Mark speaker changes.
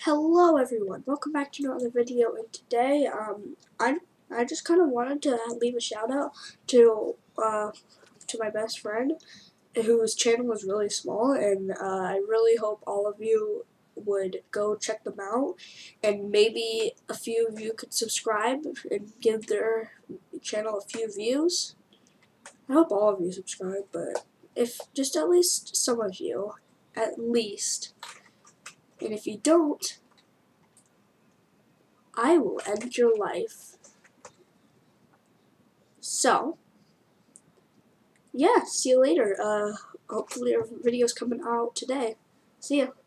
Speaker 1: Hello everyone, welcome back to another video, and today I just kind of wanted to leave a shout out to my best friend whose channel was really small, and I really hope all of you would go check them out, and maybe a few of you could subscribe and give their channel a few views. I hope all of you subscribe, but if just at least some of you, at least, and if you don't, I will end your life. So, yeah, see you later. Hopefully our video's coming out today. See ya.